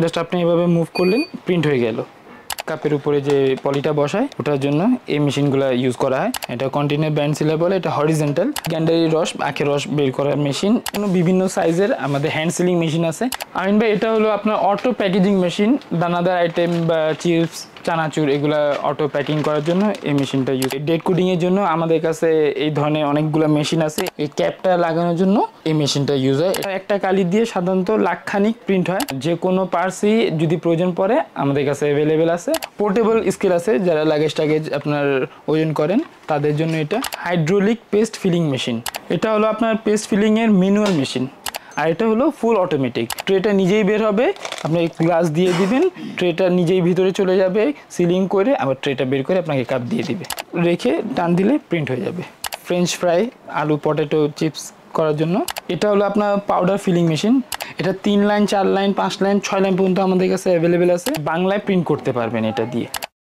Just আপনি এভাবে move করলেন, প্রিন্ট হয়ে গেল। কাপের উপরে যে পলিটা বসায় ওটার জন্য এই মেশিনগুলো ইউজ করা হয়। এটা কন্টিনিউ ব্যান্ড সিলার বলে, এটা হরিজন্টাল গ্যান্ডারি রস, আখের রস বের করার মেশিন। বিভিন্ন সাইজের আমাদের হ্যান্ড সিলিং মেশিন আছে। আমিন ভাই, এটা হলো আপনার অটো প্যাকেজিং মেশিন। দানাদার আইটেম বা চিপস, চানাচুর এগুলা অটো প্যাকিং করার জন্য এই মেশিনটা ইউজ। ডেট কোডিং এর জন্য আমাদের কাছে এই ধরনের অনেকগুলো মেশিন আছে। এই ক্যাপটা লাগানোর জন্য এই মেশিনটা ইউজ হয়। এটা একটা কালি দিয়ে সাধারণত লাখখানিক প্রিন্ট হয়। যে কোনো পার্সই যদি প্রয়োজন পড়ে আমাদের কাছে অ্যাভেলেবেল আছে। পোর্টেবল স্কেল আছে, যারা লাগেজ টাগেজ আপনার ওজন করেন তাদের জন্য এটা। হাইড্রোলিক পেস্ট ফিলিং মেশিন, এটা হলো আপনার পেস্ট ফিলিং এর ম্যানুয়াল মেশিন। আর এটা হলো ফুল অটোমেটিক। ট্রেটা নিজেই বের হবে, আপনি গ্লাস দিয়ে দিবেন, ট্রেটা নিজেই ভিতরে চলে যাবে, সিলিং করে আবার ট্রেটা বের করে আপনাকে কাপ দিয়ে দিবে, রেখে টান দিলে প্রিন্ট হয়ে যাবে। ফ্রেঞ্চ ফ্রাই, আলু, পটেটো চিপস করার জন্য। এটা হলো আপনার পাউডার ফিলিং মেশিন। এটা 3 লাইন, 4 লাইন, 5 লাইন, 6 লাইন পর্যন্ত আমাদের কাছে অ্যাভেলেবেল আছে। বাংলায় প্রিন্ট করতে পারবেন এটা দিয়ে।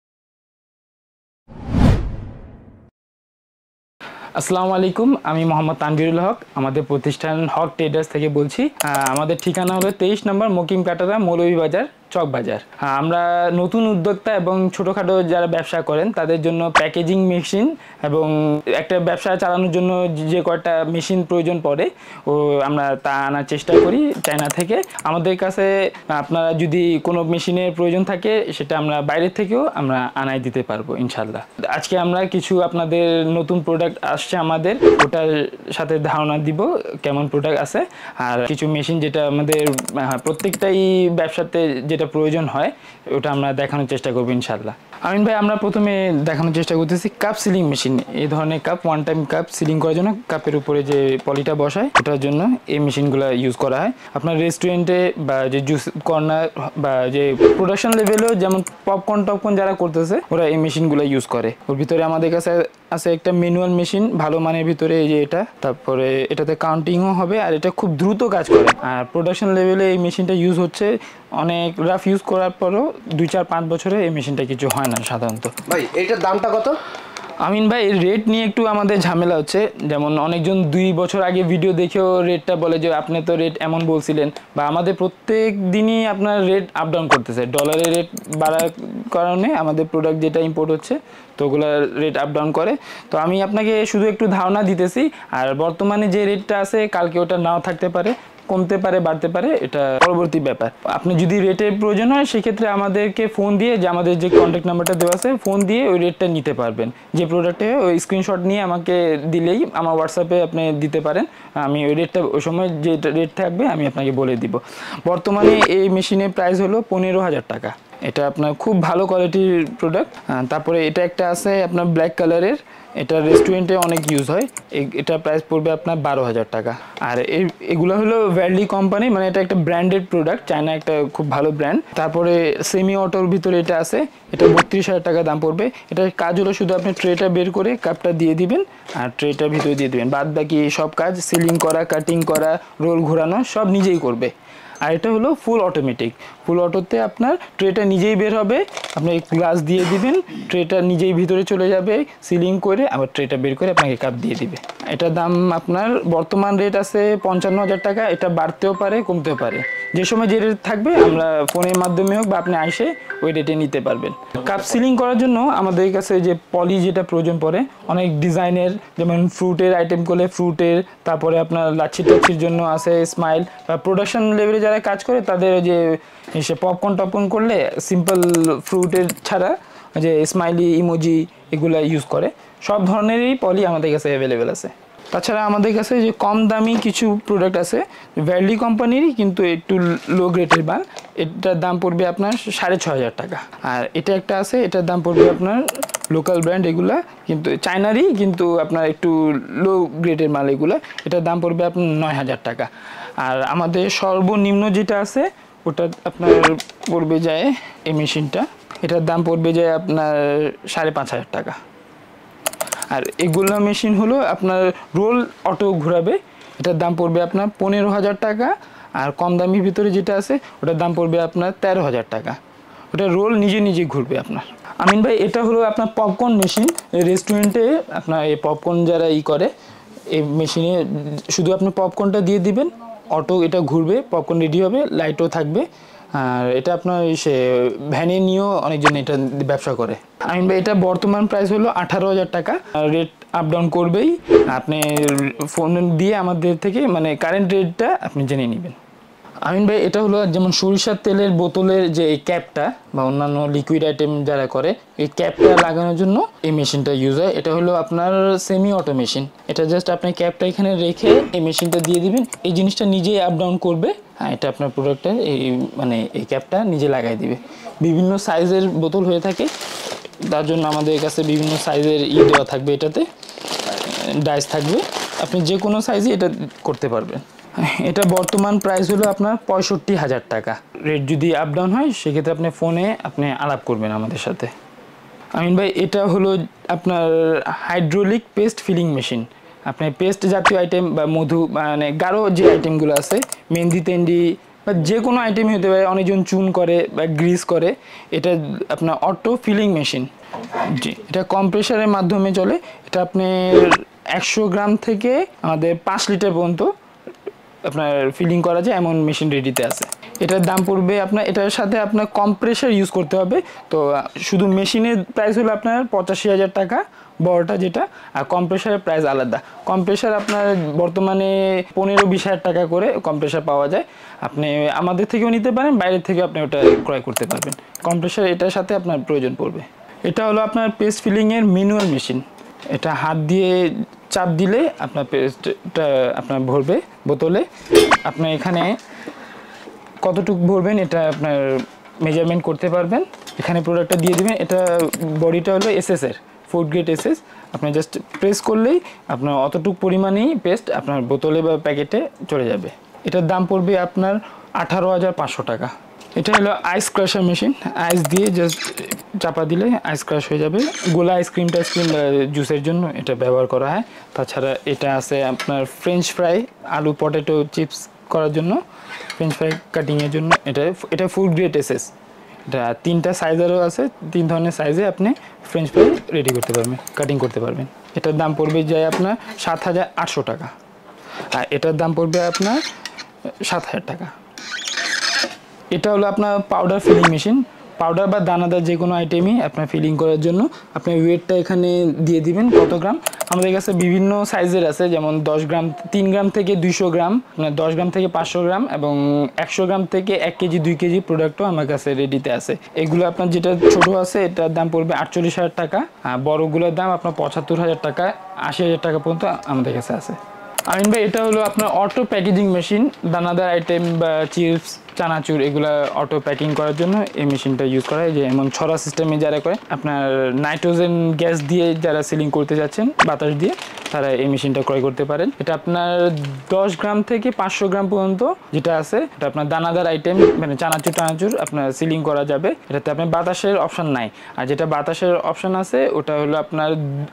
আসসালামু আলাইকুম, আমি মোহাম্মদ তানভীরুল হক, আমাদের প্রতিষ্ঠান হক ট্রেডার্স থেকে বলছি। আমাদের ঠিকানা হলো 23 নম্বর মকিম কাটারা, মৌলভীবাজার, চক বাজার। আমরা নতুন উদ্যোক্তা এবং ছোটোখাটো যারা ব্যবসা করেন তাদের জন্য প্যাকেজিং মেশিন এবং একটা ব্যবসা চালানোর জন্য যে কয়টা মেশিন প্রয়োজন পড়ে আমরা তা আনার চেষ্টা করি চায়না থেকে। আমাদের কাছে আপনারা যদি কোনো মেশিনের প্রয়োজন থাকে সেটা আমরা বাইরে থেকেও আমরা আনাই দিতে পারবো ইনশাল্লাহ। আজকে আমরা কিছু আপনাদের নতুন প্রোডাক্ট আসছে আমাদের, ওটার সাথে ধারণা দিব কেমন প্রোডাক্ট আছে। আর কিছু মেশিন যেটা আমাদের প্রত্যেকটাই ব্যবসাতে যেটা প্রয়োজন হয় ওটা আমরা দেখানোর চেষ্টা করবো ইনশাল্লাহ। আমিন ভাই, আমরা প্রথমে দেখানোর চেষ্টা করতেছি কাপ সিলিং মেশিন। এই ধরনের cup, one time cup sealing করার জন্য কাপের উপরে যে পলিটা বসায় ওটার জন্য এই মেশিনগুলো ইউজ করা হয়। আপনার রেস্টুরেন্টে বা যে জুস কর্নার বা যে প্রোডাকশন লেভেলেও যেমন পপকর্ন যারা করতেছে ওরা এই মেশিনগুলো ইউজ করে। ওর ভিতরে আমাদের কাছে আছে একটা ম্যানুয়াল মেশিন ভালো মানের ভিতরে, এই যে এটা। তারপরে এটাতে কাউন্টিংও হবে আর এটা খুব দ্রুত কাজ করে। আর প্রোডাকশন লেভেলে এই মেশিনটা ইউজ হচ্ছে। অনেক রাফ ইউজ করার পরও 2-4-5 বছরে এই মেশিনটা কিছু হয় না সাধারণত। ভাই এটার দামটা কত? আমিন ভাই, রেট নিয়ে একটু আমাদের ঝামেলা হচ্ছে। যেমন অনেকজন 2 বছর আগে ভিডিও দেখেও রেটটা বলে যে আপনি তো রেট এমন বলছিলেন, বা আমাদের প্রত্যেক দিনই আপনার রেট আপ ডাউন করতেছে। ডলারের রেট বাড়ার কারণে আমাদের প্রোডাক্ট যেটা ইম্পোর্ট হচ্ছে তো ওগুলোর রেট আপ ডাউন করে। তো আমি আপনাকে শুধু একটু ধারণা দিতেছি। আর বর্তমানে যে রেটটা আছে কালকে ওটা নাও থাকতে পারে, কমতে পারে, বাড়তে পারে, এটা পরবর্তী ব্যাপার। আপনি যদি রেটের প্রয়োজন হয় সেক্ষেত্রে আমাদেরকে ফোন দিয়ে, যে আমাদের যে কন্ট্যাক্ট নাম্বারটা দেওয়া আছে, ফোন দিয়ে ওই রেটটা নিতে পারবেন। যে প্রোডাক্টে ওই স্ক্রিনশট নিয়ে আমাকে দিলেই আমার হোয়াটসঅ্যাপে আপনি দিতে পারেন। আমি ওই রেটটা ওই সময় যে রেট থাকবে আমি আপনাকে বলে দিব। বর্তমানে এই মেশিনের প্রাইস হলো 15,000 টাকা। এটা আপনার খুব ভালো কোয়ালিটির প্রোডাক্ট। তারপরে এটা একটা আছে আপনার ব্ল্যাক কালারের, এটা রেস্টুরেন্টে অনেক ইউজ হয়। এটা প্রাইস পড়বে আপনার 12,000 টাকা। আর এগুলো হলো ভ্যালি কোম্পানি, মানে এটা একটা ব্র্যান্ডেড প্রোডাক্ট, চায়না একটা খুব ভালো ব্র্যান্ড। তারপরে সেমি অটোর ভিতরে এটা আছে, এটা 32,000 টাকা দাম পড়বে। এটার কাজ হলো শুধু আপনি ট্রেটা বের করে কাপটা দিয়ে দিবেন আর ট্রেটার ভিতরে দিয়ে দিবেন। বাদ বাকি সব কাজ সিলিং করা, কাটিং করা, রোল ঘোরানো সব নিজেই করবে। আর এটা হলো ফুল অটোমেটিক। ফুল অটোতে আপনার ট্রেটা নিজেই বের হবে, আপনি গ্লাস দিয়ে দিবেন, ট্রেটা নিজেই ভিতরে চলে যাবে, সিলিং করে আবার ট্রেটা বের করে আপনাকে কাপ দিয়ে দিবে। এটার দাম আপনার বর্তমান রেট আছে 55,000 টাকা। এটা বাড়তেও পারে, কমতেও পারে। যে সময় যে রেট থাকবে আমরা ফোনের মাধ্যমে হোক বা আপনি আইসে ওই রেটে নিতে পারবেন। কাপ সিলিং করার জন্য আমাদের কাছে যে পলি যেটা প্রয়োজন পড়ে অনেক ডিজাইনের, যেমন ফ্রুটের আইটেম করলে ফ্রুটের, তারপরে আপনার লাচ্ছির জন্য আছে স্মাইল, বা প্রোডাকশন লেভেলে যারা কাজ করে তাদের যে সে পপকর্ন করলে সিম্পল ফ্রুটের ছাড়া যে স্মাইলি ইমোজি এগুলো ইউজ করে। সব ধরনেরই পলি আমাদের কাছে অ্যাভেলেবেল আছে। তাছাড়া আমাদের কাছে যে কম দামি কিছু প্রোডাক্ট আছে ভ্যালি কোম্পানিরই, কিন্তু একটু লো গ্রেডের মাল। এটার দাম পড়বে আপনার 6,500 টাকা। আর এটা একটা আছে, এটার দাম পড়বে আপনার লোকাল ব্র্যান্ড এগুলা, কিন্তু চায়নারই, কিন্তু আপনার একটু লো গ্রেডের মাল এগুলা। এটার দাম পড়বে আপনার 9,000 টাকা। আর আমাদের সর্বনিম্ন যেটা আছে ওটা আপনার পড়বে যায় এই মেশিনটা, এটার দাম পড়বে যায় আপনার 5,500 টাকা। আর এগুলো মেশিন হলো আপনার রোল অটো ঘোরাবে, এটার দাম পড়বে আপনার 15,000 টাকা। আর কম দামির ভিতরে যেটা আছে ওটার দাম পড়বে আপনার 13,000 টাকা। ওটা রোল নিজে ঘুরবে আপনার। আমিন ভাই, এটা হলো আপনার পপকর্ন মেশিন। রেস্টুরেন্টে আপনার এই পপকর্ন যারা করে এই মেশিনে শুধু আপনি পপকর্নটা দিয়ে দিবেন, অটো এটা ঘুরবে, পপকর্ন রেডি হবে, লাইটও থাকবে। আর এটা আপনার সে ভ্যানে নিয়েও অনেকজন এটা ব্যবসা করে। আমিন ভাই এটা বর্তমান প্রাইস হলো 18,000 টাকা। রেট আপ ডাউন করবেই, আপনি ফোন দিয়ে আমাদের থেকে মানে কারেন্ট রেটটা আপনি জেনে নেবেন। আমিন ভাই এটা হলো যেমন সরিষার তেলের বোতলের যে এই ক্যাপটা বা অন্যান্য লিকুইড আইটেম যারা করে এই ক্যাপটা লাগানোর জন্য এই মেশিনটা ইউজ হয়। এটা হলো আপনার সেমি অটো মেশিন। এটা জাস্ট আপনি ক্যাপটা এখানে রেখে এই মেশিনটা দিয়ে দিবেন, এই জিনিসটা নিজেই আপ ডাউন করবে। হ্যাঁ, এটা আপনার প্রোডাক্টটা এই মানে এই ক্যাপটা নিজে লাগাই দিবে। বিভিন্ন সাইজের বোতল হয়ে থাকে, তার জন্য আমাদের কাছে বিভিন্ন সাইজের দেওয়া থাকবে, এটাতে ডাইস থাকবে, আপনি যে কোনো সাইজে এটা করতে পারবেন। এটা বর্তমান প্রাইস হলো আপনার 65,000 টাকা। রেট যদি আপ ডাউন হয় সেক্ষেত্রে আপনি ফোনে আপনি আলাপ করবেন আমাদের সাথে। আমিন ভাই এটা হলো আপনার হাইড্রোলিক পেস্ট ফিলিং মেশিন। আপনি পেস্ট জাতীয় আইটেম বা মধু মানে গাঢ় যে আইটেমগুলো আছে, মেহেন্দি টেন্ডি বা যে কোনো আইটেমই হতে পারে, অনেকজন চুন করে বা গ্রিস করে, এটা আপনার অটো ফিলিং মেশিন। জি, এটা কম্প্রেসারের মাধ্যমে চলে। এটা আপনি 100 গ্রাম থেকে আমাদের 5 লিটার পর্যন্ত আপনার ফিলিং করা যায় এমন মেশিন রেডিতে আছে। এটার দাম পড়বে আপনার, এটার সাথে আপনার কম্প্রেসার ইউজ করতে হবে। তো শুধু মেশিনের প্রাইস হলো আপনার 85,000 টাকা বড়টা যেটা, আর কম্প্রেসারের প্রাইস আলাদা। কম্প্রেসার আপনার বর্তমানে 15-20 হাজার টাকা করে কম্প্রেসার পাওয়া যায়। আপনি আমাদের থেকেও নিতে পারেন, বাইরের থেকে আপনি ওটা ক্রয় করতে পারবেন। কম্প্রেসার এটার সাথে আপনার প্রয়োজন পড়বে। এটা হলো আপনার পেস্ট ফিলিংয়ের ম্যানুয়াল মেশিন। এটা হাত দিয়ে চাপ দিলে আপনার পেস্টটা আপনার ভরবে বোতলে। আপনি এখানে কতটুকু ভরবেন এটা আপনার মেজারমেন্ট করতে পারবেন। এখানে প্রোডাক্টটা দিয়ে দিবেন। এটা বডিটা হলো এসএসের, ফুড গ্রেড এসএস। আপনি জাস্ট প্রেস করলেই আপনার অতটুকু পরিমাণেই পেস্ট আপনার বোতলে বা প্যাকেটে চলে যাবে। এটার দাম পড়বে আপনার 18,500 টাকা। এটা হলো আইস ক্রাশার মেশিন। আইস দিয়ে জাস্ট চাপা দিলে আইস ক্রাশ হয়ে যাবে। গোলা আইসক্রিম টাইসক্রিম জুসের জন্য এটা ব্যবহার করা হয়। তাছাড়া এটা আছে আপনার ফ্রেঞ্চ ফ্রাই, আলু পটেটো চিপস করার জন্য, ফ্রেঞ্চ ফ্রাই কাটিংয়ের জন্য। এটা ফুড গ্রেড এসএস। এটা 3টা সাইজেরও আছে, 3 ধরনের সাইজে আপনি ফ্রেঞ্চ ফ্রাই রেডি করতে পারবেন, কাটিং করতে পারবেন। এটার দাম পড়বে যায় আপনার 7,800 টাকা। আর এটার দাম পড়বে আপনার 7,000 টাকা। এটা হলো আপনার পাউডার ফিলিং মেশিন। পাউডার বা দানাদার যে কোনো আইটেমই আপনার ফিলিং করার জন্য আপনি ওয়েটটা এখানে দিয়ে দিবেন কত গ্রাম। আমাদের কাছে বিভিন্ন সাইজের আছে, যেমন 10 গ্রাম, 3 গ্রাম থেকে 200 গ্রাম, 10 গ্রাম থেকে 500 গ্রাম এবং 100 গ্রাম থেকে 1 কেজি 2 কেজি প্রোডাক্টও আমার কাছে রেডিতে আছে। এগুলো আপনার যেটা ছোট আছে এটার দাম পড়বে 48,000 টাকা, আর বড়গুলোর দাম আপনার 75,000 টাকা, 80,000 টাকা পর্যন্ত আমাদের কাছে আছে। আমিন ভাই এটা হলো আপনার অটো প্যাকেজিং মেশিন। দানাদার আইটেম বা চিপস, চানাচুর এগুলো অটো প্যাকিং করার জন্য এই মেশিনটা ইউজ করা হয়। যে এমন ছড়া সিস্টেমে যারা করে, আপনার নাইট্রোজেন গ্যাস দিয়ে যারা সিলিং করতে যাচ্ছেন বাতাস দিয়ে, তারা এই মেশিনটা ক্রয় করতে পারেন। এটা আপনার 10 গ্রাম থেকে 500 গ্রাম পর্যন্ত যেটা আছে এটা আপনার দানাদার আইটেম, মানে চানাচুর টানাচুর আপনার সিলিং করা যাবে। এটাতে আপনার বাতাসের অপশন নাই। আর যেটা বাতাসের অপশন আছে ওটা হলো আপনার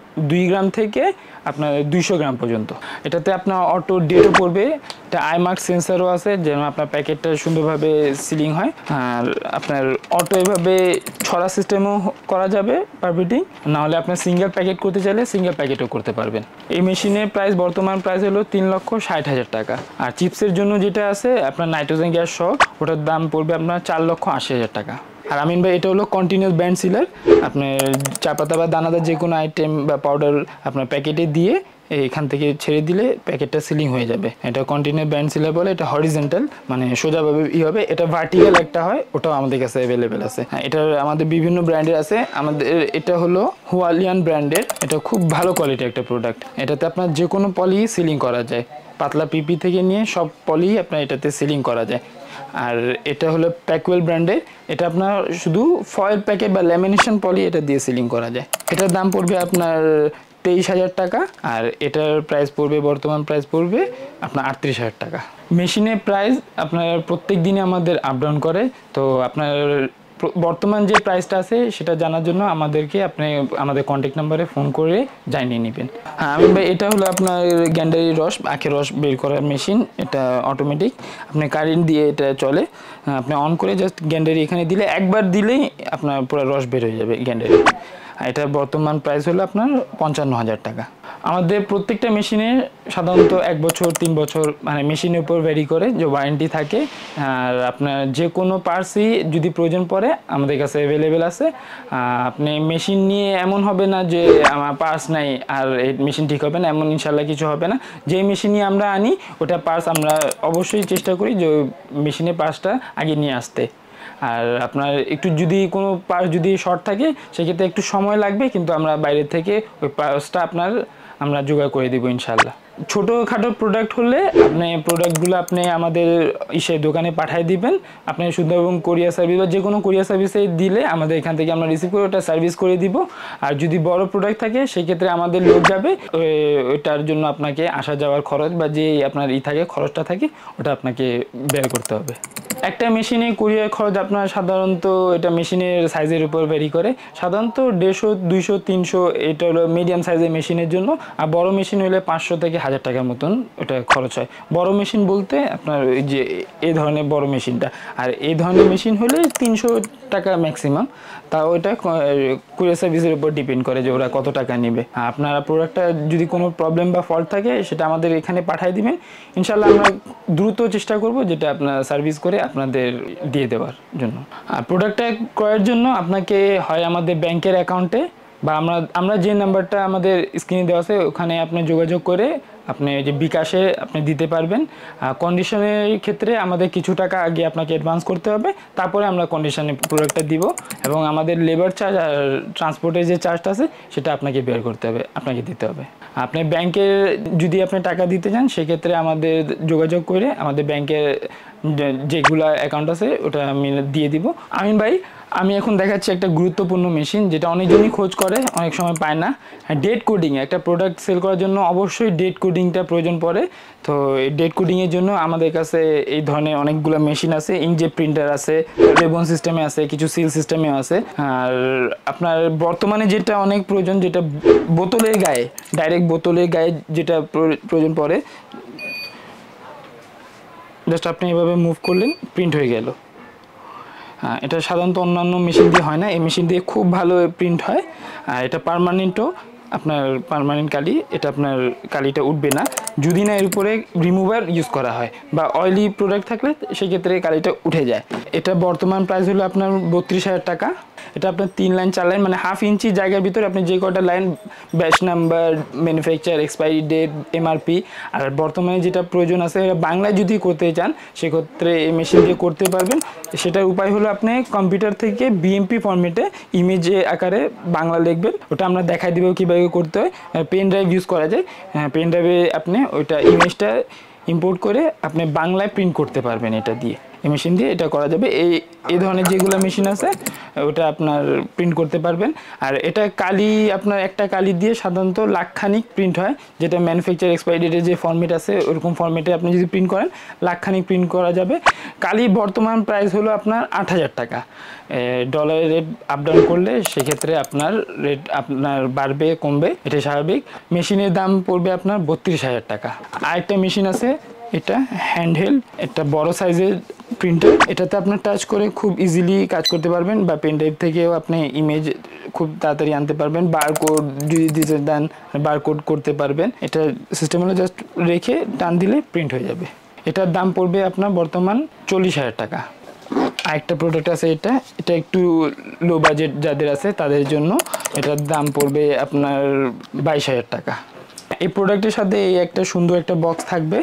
2 গ্রাম থেকে আপনার 200 গ্রাম পর্যন্ত। এটাতে আপনার অটো ডেটও পড়বে। এটা আইমার্ক সেন্সারও আছে যেন আপনার প্যাকেটটা সুন্দরভাবে সিলিং হয়। আর আপনার অটো এভাবে ছড়া সিস্টেমও করা যাবে পারমিটিং, নাহলে আপনার সিঙ্গেল প্যাকেট করতে চাইলে সিঙ্গেল প্যাকেটও করতে পারবেন। এই মেশিনের প্রাইস বর্তমান প্রাইস হলো 3,60,000 টাকা। আর চিপসের জন্য যেটা আছে আপনার নাইট্রোজেন গ্যাস সহ, ওটার দাম পড়বে আপনার 4,80,000 টাকা। আর আমিন ভাই এটা হলো কন্টিনিউয়াস ব্যান্ড সিলার। আপনার চা পাতা বা দানাদার যে কোনো আইটেম বা পাউডার আপনার প্যাকেটে দিয়ে এখান থেকে ছেড়ে দিলে প্যাকেটটা সিলিং হয়ে যাবে। এটা কন্টিনিউয়াস ব্যান্ড সিলার বলে। এটা হরিজন্টাল মানে সোজাভাবে হবে। এটা ভার্টিক্যাল একটা হয়, ওটাও আমাদের কাছে অ্যাভেলেবেল আছে। হ্যাঁ, এটা আমাদের বিভিন্ন ব্র্যান্ডের আছে। আমাদের এটা হলো হুয়ালিয়ান ব্র্যান্ডের। এটা খুব ভালো কোয়ালিটি একটা প্রোডাক্ট। এটাতে আপনার যে কোনো পলি সিলিং করা যায়, পাতলা পিপি থেকে নিয়ে সব পলি আপনার এটাতে সিলিং করা যায়। আর এটা হলো প্যাকওয়েল ব্র্যান্ডের। এটা আপনার শুধু ফয়েল প্যাকেট বা ল্যামিনেশন পলি এটা দিয়ে সিলিং করা যায়। এটার দাম পড়বে আপনার 23,000 টাকা। আর এটার প্রাইস পড়বে, বর্তমান প্রাইস পড়বে আপনার 38,000 টাকা। মেশিনের প্রাইস আপনার প্রত্যেক দিনে আমাদের আপ ডাউন করে। তো আপনার বর্তমান যে প্রাইসটা আছে সেটা জানার জন্য আমাদেরকে আপনি আমাদের কন্ট্যাক্ট নাম্বারে ফোন করে জানিয়ে নেবেন। হ্যাঁ আমিন ভাই এটা হলো আপনার গ্যান্ডারি রস, আখের রস বের করার মেশিন। এটা অটোমেটিক, আপনি কারেন্ট দিয়ে এটা চলে। আপনি অন করে জাস্ট গ্যান্ডারি এখানে দিলে, একবার দিলেই আপনার পুরো রস বের হয়ে যাবে গ্যান্ডারি। এটা বর্তমান প্রাইস হলো আপনার 55,000 টাকা। আমাদের প্রত্যেকটা মেশিনে সাধারণত 1 বছর 3 বছর মানে মেশিনের উপর ভ্যারি করে যে ওয়ারেন্টি থাকে। আর আপনার যে কোনো পার্টসই যদি প্রয়োজন পড়ে আমাদের কাছে অ্যাভেলেবেল আছে। আপনি মেশিন নিয়ে এমন হবে না যে আমার পার্টস নাই আর এই মেশিন ঠিক হবে না, এমন ইনশাল্লাহ কিছু হবে না। যে মেশিন নিয়ে আমরা আনি ওটা পার্টস আমরা অবশ্যই চেষ্টা করি যে মেশিনের পার্টসটা আগে নিয়ে আসতে। আর আপনার একটু যদি কোনো পার্টস যদি শর্ট থাকে সেক্ষেত্রে একটু সময় লাগবে, কিন্তু আমরা বাইরে থেকে ওই পার্টসটা আমরা জোগাড় করে দেবো ইনশাল্লাহ। ছোটোখাটো প্রোডাক্ট হলে আপনি প্রোডাক্টগুলো আপনি আমাদের দোকানে পাঠিয়ে দিবেন। আপনি শুধু এবং কোরিয়ার সার্ভিস বা যে কোনো কোরিয়ার সার্ভিসে দিলে আমাদের এখান থেকে আমরা রিসিভ করে ওটা সার্ভিস করে দিব। আর যদি বড় প্রোডাক্ট থাকে সেক্ষেত্রে আমাদের লোক যাবে, ওইটার জন্য আপনাকে আসা যাওয়ার খরচ বা যে আপনার থাকে খরচটা থাকে ওটা আপনাকে বের করতে হবে। একটা মেশিনে কুরিয়ার খরচ আপনার সাধারণত এটা মেশিনের সাইজের উপর ভ্যারি করে। সাধারণত 150, 200, 300 এটা হলো মিডিয়াম সাইজের মেশিনের জন্য। আর বড় মেশিন হলে 500 থেকে 1000 টাকার মতন ওটা খরচ হয়। বড় মেশিন বলতে আপনার ওই যে এই ধরনের বড় মেশিনটা, আর এই ধরনের মেশিন হলে 300 টাকা ম্যাক্সিমাম। তা ওইটা কুরিয়ার সার্ভিসের উপর ডিপেন্ড করে যে ওরা কত টাকা নেবে। আপনারা প্রোডাক্টটা যদি কোনো প্রবলেম বা ফল্ট থাকে সেটা আমাদের এখানে পাঠিয়ে দিবেন, ইনশাল্লাহ আমরা দ্রুত চেষ্টা করব যেটা আপনার সার্ভিস করে আপনাদের দিয়ে দেওয়ার জন্য। আর প্রোডাক্টটা ক্রয়ের জন্য আপনাকে হয় আমাদের ব্যাংকের অ্যাকাউন্টে বা আমরা যে নাম্বারটা আমাদের স্ক্রিনে দেওয়া আছে ওখানে আপনি যোগাযোগ করে আপনি যে বিকাশে আপনি দিতে পারবেন। কন্ডিশনের ক্ষেত্রে আমাদের কিছু টাকা আগে আপনাকে অ্যাডভান্স করতে হবে, তারপরে আমরা কন্ডিশনে প্রোডাক্টটা দিব এবং আমাদের লেবার চার্জ আর ট্রান্সপোর্টের যে চার্জটা আছে সেটা আপনাকে বের করতে হবে, আপনাকে দিতে হবে। আপনি ব্যাংকে যদি আপনি টাকা দিতে চান সেক্ষেত্রে আমাদের যোগাযোগ করে আমাদের ব্যাংকের যেগুলো অ্যাকাউন্ট আছে ওটা আমি দিয়ে দিব। আমিন ভাই, আমি এখন দেখাচ্ছি একটা গুরুত্বপূর্ণ মেশিন যেটা অনেকজনই খোঁজ করে, অনেক সময় পায় না। ডেট কোডিং, একটা প্রোডাক্ট সেল করার জন্য অবশ্যই ডেট কোডিংটা প্রয়োজন পড়ে। তো এই ডেট কোডিংয়ের জন্য আমাদের কাছে এই ধরনের অনেকগুলো মেশিন আছে। ইনজেট প্রিন্টার আছে, রেবন সিস্টেমে আছে, কিছু সিল সিস্টেমেও আছে। আর আপনার বর্তমানে যেটা অনেক প্রয়োজন, যেটা বোতলের গায়ে, ডাইরেক্ট বোতলের গায়ে যেটা প্রয়োজন পড়ে, জাস্ট আপনি এভাবে মুভ করলেন, প্রিন্ট হয়ে গেল। এটা সাধারণত অন্যান্য মেশিন দিয়ে হয় না, এই মেশিন দিয়ে খুব ভালো প্রিন্ট হয়। আর এটা পার্মানেন্টও, আপনার পার্মানেন্ট কালি, এটা আপনার কালিটা উঠবে না যদি না এর উপরে রিমুভার ইউজ করা হয় বা অয়েলি প্রোডাক্ট থাকলে সেক্ষেত্রে কালিটা উঠে যায়। এটা বর্তমান প্রাইস হলো আপনার 32,000 টাকা। এটা আপনার 3 লাইন 4 লাইন মানে হাফ ইঞ্চি জায়গার ভিতরে আপনি যে কটা line, batch number, manufacture, expiry date, MRP, আর বর্তমানে যেটা প্রয়োজন আছে বাংলায় যদি করতে চান সেক্ষেত্রে এই মেশিন দিয়ে করতে পারবেন। সেটার উপায় হলো আপনি কম্পিউটার থেকে বিএমপি ফরম্যাটে ইমেজ আকারে বাংলা লিখবেন, ওটা আমরা দেখাই দিব কীভাবে করতে হয়। পেন ড্রাইভ ইউজ করা যায়, পেন ড্রাইভে আপনি ওইটা ইমেজটা ইম্পোর্ট করে আপনি বাংলায় প্রিন্ট করতে পারবেন। এটা দিয়ে এই মেশিন দিয়ে এটা করা যাবে। এই ধরনের যেগুলো মেশিন আছে ওটা আপনার প্রিন্ট করতে পারবেন। আর এটা কালি, আপনার একটা কালি দিয়ে সাধারণত লাখখানিক প্রিন্ট হয়, যেটা ম্যানুফ্যাকচার এক্সপায়ারি ডেটের যে ফরম্যাট আছে ওরকম ফরম্যাটে আপনি যদি প্রিন্ট করেন লাখখানিক প্রিন্ট করা যাবে। কালি বর্তমান প্রাইস হলো আপনার 8,000 টাকা। ডলারের রেট আপ ডাউন করলে সেক্ষেত্রে আপনার রেট আপনার বাড়বে কমবে, এটা স্বাভাবিক। মেশিনের দাম পড়বে আপনার 32,000 টাকা। আরেকটা মেশিন আছে, এটা হ্যান্ডহেল্ড, একটা বড় সাইজের প্রিন্টার। এটাতে আপনার টাচ করে খুব ইজিলি কাজ করতে পারবেন বা পেন ড্রাইভ থেকেও আপনি ইমেজ খুব তাড়াতাড়ি আনতে পারবেন। বারকোড যদি দিতে দেন বারকোড করতে পারবেন। এটা সিস্টেম হলো জাস্ট রেখে টান দিলে প্রিন্ট হয়ে যাবে। এটার দাম পড়বে আপনার বর্তমান 40,000 টাকা। আরেকটা প্রোডাক্ট আছে, এটা একটু লো বাজেট যাদের আছে তাদের জন্য এটার দাম পড়বে আপনার 22,000 টাকা। এই প্রোডাক্টের সাথে এই একটা সুন্দর একটা বক্স থাকবে।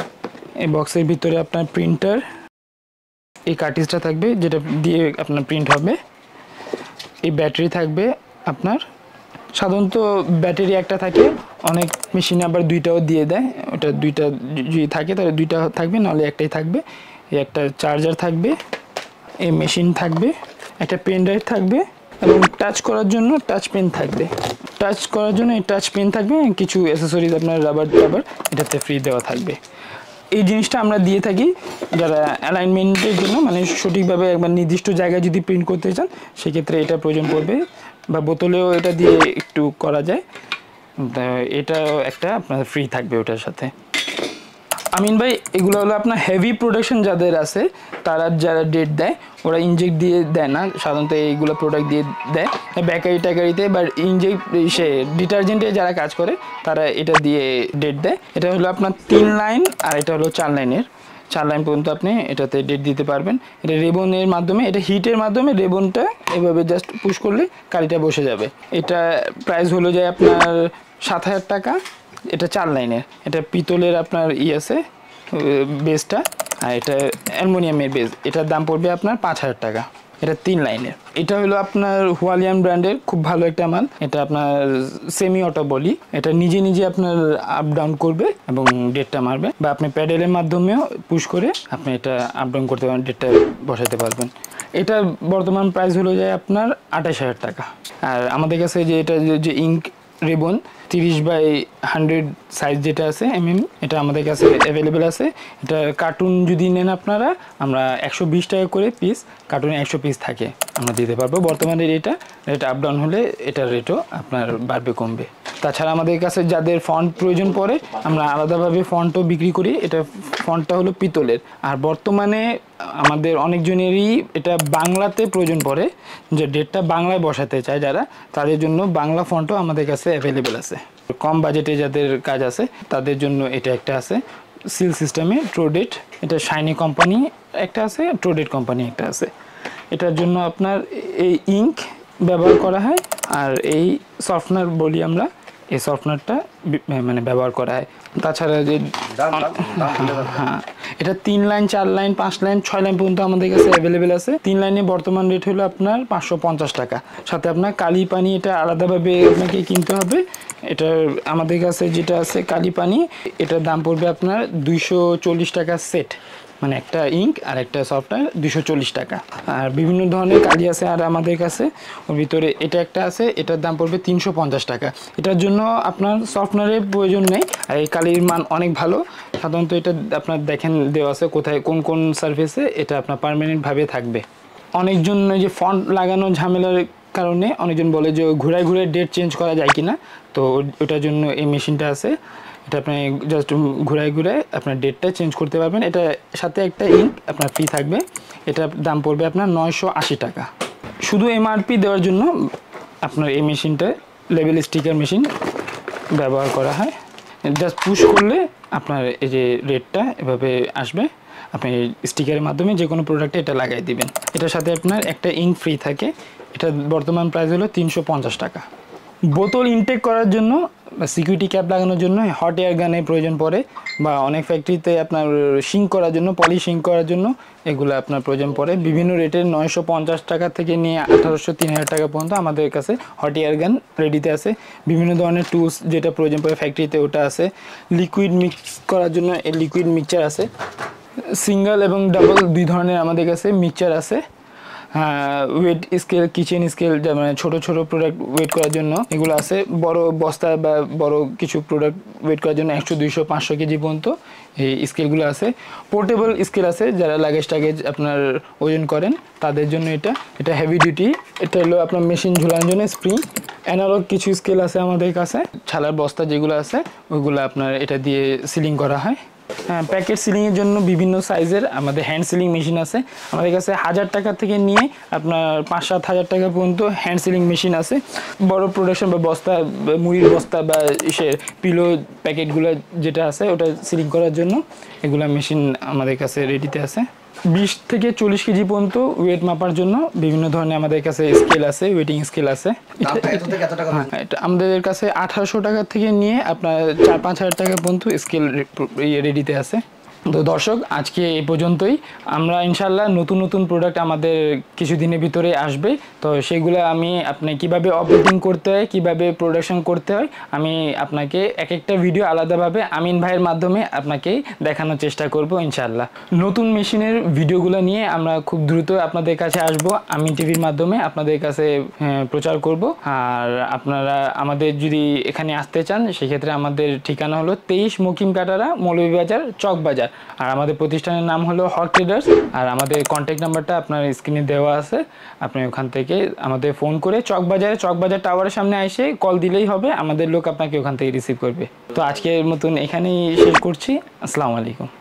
এই বক্সের ভিতরে আপনার প্রিন্টার, এই কার্টিজটা থাকবে যেটা দিয়ে আপনার প্রিন্ট হবে। এই ব্যাটারি থাকবে আপনার, সাধারণত ব্যাটারি একটা থাকে, অনেক মেশিনে আবার দুইটাও দিয়ে দেয়। ওটা দুইটা যদি থাকে তাহলে দুইটা থাকবে, নাহলে একটাই থাকবে। এই একটা চার্জার থাকবে, এই মেশিন থাকবে, একটা পেন ড্রাইভ থাকবে এবং টাচ করার জন্য টাচ পেন থাকবে। টাচ করার জন্য এই টাচ পেন থাকবে, কিছু অ্যাসেসরিজ আপনার রাবার এটাতে ফ্রি দেওয়া থাকবে। এই জিনিসটা আমরা দিয়ে থাকি যারা অ্যালাইনমেন্টের জন্য, মানে সঠিকভাবে একবার নির্দিষ্ট জায়গায় যদি প্রিন্ট করতে চান সেক্ষেত্রে এটা প্রয়োজন পড়বে, বা বোতলেও এটা দিয়ে একটু করা যায়। এটাও একটা আপনার ফ্রি থাকবে ওটার সাথে। আমিন ভাই এগুলো হলো আপনার হেভি প্রোডাকশন যাদের আছে তারা যারা ডেট দেয় ওরা ইনজেক্ট দিয়ে দেয় না, সাধারণত এইগুলো প্রোডাক্ট দিয়ে দেয় বেকারি টাকারিতে বা ইনজেক্ট সে ডিটারজেন্টে যারা কাজ করে তারা এটা দিয়ে ডেট দেয়। এটা হলো আপনার 3 লাইন আর এটা হলো 4 লাইনের, 4 লাইন পর্যন্ত আপনি এটাতে ডেট দিতে পারবেন। এটা রেবনের মাধ্যমে, এটা হিটের মাধ্যমে রেবনটা এভাবে জাস্ট পুশ করলে কালিটা বসে যাবে। এটা প্রাইস হলো যায় আপনার 7,000 টাকা। এটা 4 লাইনের, এটা পিতলের আপনার আছে বেসটা, আর এটা অ্যালুমিনিয়ামের বেস, এটার দাম পড়বে আপনার 5,000 টাকা। এটা 3 লাইনের। এটা হলো আপনার হুয়ালিয়ান ব্র্যান্ডের খুব ভালো একটা মাল, এটা আপনার সেমি অটো বলি, এটা নিজে নিজে আপনার আপ ডাউন করবে এবং ডেটটা মারবে, বা আপনি প্যাডেলের মাধ্যমেও পুশ করে আপনি এটা আপ ডাউন করতে পারবেন, ডেটটা বসাতে পারবেন। এটা বর্তমান প্রাইস হলো যায় আপনার 28,000 টাকা। আর আমাদের কাছে যে এটা যে ইঙ্ক রিবন 30/100 সাইজ যেটা আছে এটা আমাদের কাছে অ্যাভেলেবেল আছে। এটা কার্টুন যদি নেন আপনারা, আমরা 120 টাকা করে পিস, কার্টুনে 100 পিস থাকে, আমরা দিতে পারবো। বর্তমানে রেট আপ ডাউন হলে এটার রেটও আপনার বাড়বে কমবে। তাছাড়া আমাদের কাছে যাদের ফন্ট প্রয়োজন পড়ে আমরা আলাদাভাবে ফন্টও বিক্রি করি। এটা ফন্টটা হলো পিতলের। আর বর্তমানে আমাদের অনেকজনেরই এটা বাংলাতে প্রয়োজন পড়ে, যে ডেটটা বাংলায় বসাতে চায় যারা, তাদের জন্য বাংলা ফন্টও আমাদের কাছে অ্যাভেলেবেল আছে। কম বাজেটে যাদের কাজ আছে তাদের জন্য এটা একটা আছে সিল সিস্টেমে ট্রোডেট, এটা শাইনি কোম্পানি একটা আছে, ট্রোডেট কোম্পানি একটা আছে। এটার জন্য আপনার এই ইঙ্ক ব্যবহার করা হয়, আর এই সফটনার বলি আমরা, এই সফটনারটা মানে ব্যবহার করা হয়। তাছাড়া যে হ্যাঁ, এটা 3 লাইন 4 লাইন 5 লাইন 6 লাইন পর্যন্ত আমাদের কাছে অ্যাভেলেবেল আছে। 3 লাইনে বর্তমান রেট হলো আপনার 550 টাকা, সাথে আপনার কালি পানি এটা আলাদাভাবে আপনাকে কিনতে হবে। এটা আমাদের কাছে যেটা আছে কালি পানি, এটার দাম পড়বে আপনার 240 টাকা সেট, মানে একটা ইঙ্ক আর একটা সফটওয়্যার 240 টাকা। আর বিভিন্ন ধরনের কালি আছে আর আমাদের কাছে, ওর ভিতরে এটা একটা আছে, এটার দাম পড়বে 350 টাকা। এটার জন্য আপনার সফটওয়্যারের প্রয়োজন নেই, আর এই কালির মান অনেক ভালো। সাধারণত এটা আপনার দেখেন দেওয়া আছে কোথায় কোন কোন সার্ফেসে এটা আপনার পার্মানেন্টভাবে থাকবে। অনেকজন যে ফন্ট লাগানো ঝামেলার কারণে অনেকজন বলে যে ঘুরায় ঘুরে ডেট চেঞ্জ করা যায় কিনা, তো ওটার জন্য এই মেশিনটা আছে। এটা আপনি জাস্ট ঘুরায় ঘুরায় আপনার ডেটটা চেঞ্জ করতে পারবেন। এটা সাথে একটা ইঙ্ক আপনার ফ্রি থাকবে। এটার দাম পড়বে আপনার 980 টাকা। শুধু এমআরপি দেওয়ার জন্য আপনার এই মেশিনটা লেবেল স্টিকার মেশিন ব্যবহার করা হয়। জাস্ট পুশ করলে আপনার এই যে রেটটা এভাবে আসবে, আপনি স্টিকারের মাধ্যমে যে কোনো প্রোডাক্টে এটা লাগাই দিবেন। এটার সাথে আপনার একটা ইঙ্ক ফ্রি থাকে। এটা বর্তমান প্রাইস হলো 350 টাকা। বোতল ইনটেক করার জন্য বা সিকিউরিটি ক্যাপ লাগানোর জন্য হট এয়ার গানের প্রয়োজন পড়ে, বা অনেক ফ্যাক্টরিতে আপনার শিঙ্ক করার জন্য, পলিশিঙ্ক করার জন্য এগুলো আপনার প্রয়োজন পড়ে। বিভিন্ন রেটের 950 টাকা থেকে নিয়ে 1800-3000 টাকা পর্যন্ত আমাদের কাছে হট এয়ার গান রেডিতে আছে। বিভিন্ন ধরনের টুলস যেটা প্রয়োজন পড়ে ফ্যাক্টরিতে ওটা আছে। লিকুইড মিক্স করার জন্য এই লিকুইড মিক্সচার আছে। সিঙ্গেল এবং ডাবল 2 ধরনের আমাদের কাছে মিক্সচার আছে। ওয়েট স্কেল, কিচেন স্কেল, মানে ছোটো ছোটো প্রোডাক্ট ওয়েট করার জন্য এগুলো আছে। বড় বস্তা বা বড় কিছু প্রোডাক্ট ওয়েট করার জন্য 100, 200, 500 কেজি পর্যন্ত এই স্কেলগুলো আছে। পোর্টেবল স্কেল আছে, যারা লাগেজ টাগেজ আপনার ওজন করেন তাদের জন্য এটা হেভি ডিউটি। এটা হলো আপনার মেশিন ঝুলানোর জন্য স্প্রিং। অ্যানালগ কিছু স্কেল আছে আমাদের কাছে, ছালার বস্তা যেগুলো আছে ওইগুলো আপনার এটা দিয়ে সিলিং করা হয়। হ্যাঁ, প্যাকেট সিলিংয়ের জন্য বিভিন্ন সাইজের আমাদের হ্যান্ড সিলিং মেশিন আছে। আমাদের কাছে 1000 টাকা থেকে নিয়ে আপনার 5-7 হাজার টাকা পর্যন্ত হ্যান্ড সিলিং মেশিন আছে। বড় প্রোডাকশন বা বস্তা, মুড়ির বস্তা বা পিলো প্যাকেটগুলো যেটা আছে ওটা সিলিং করার জন্য এগুলা মেশিন আমাদের কাছে রেডিতে আছে। 20 থেকে 40 কেজি পর্যন্ত ওয়েট মাপার জন্য বিভিন্ন ধরনের আমাদের কাছে স্কেল আছে, ওয়েটিং স্কেল আছে। এটা আমাদের কাছে 1800 টাকা থেকে নিয়ে আপনার 4-5 হাজার টাকা পর্যন্ত স্কেল রেডিতে আছে। তো দর্শক, আজকে এই পর্যন্তই। আমরা ইনশাল্লাহ নতুন নতুন প্রোডাক্ট আমাদের কিছুদিনের ভিতরে আসবে, তো সেগুলো আমি আপনি কিভাবে অপারেটিং করতে হয়, কিভাবে প্রোডাকশন করতে হয়, আমি আপনাকে এক একটা ভিডিও আলাদাভাবে আমিন ভাইয়ের মাধ্যমে আপনাকে দেখানোর চেষ্টা করব ইনশাল্লাহ। নতুন মেশিনের ভিডিওগুলো নিয়ে আমরা খুব দ্রুত আপনাদের কাছে আসব, আমিন টিভির মাধ্যমে আপনাদের কাছে প্রচার করব। আর আপনারা আমাদের যদি এখানে আসতে চান সেক্ষেত্রে আমাদের ঠিকানা হলো 23 মকিম কাটারা, মৌলভীবাজার, চকবাজার। আর আমাদের প্রতিষ্ঠানের নাম হলো হক ট্রেডার্স। আর আমাদের কন্ট্যাক্ট নাম্বারটা আপনার স্ক্রিনে দেওয়া আছে, আপনি ওখান থেকে আমাদের ফোন করে চকবাজার টাওয়ারের সামনে এসে কল দিলেই হবে, আমাদের লোক আপনাকে ওখান থেকে রিসিভ করবে। তো আজকের মতন এখানেই শেষ করছি। আসসালামু আলাইকুম।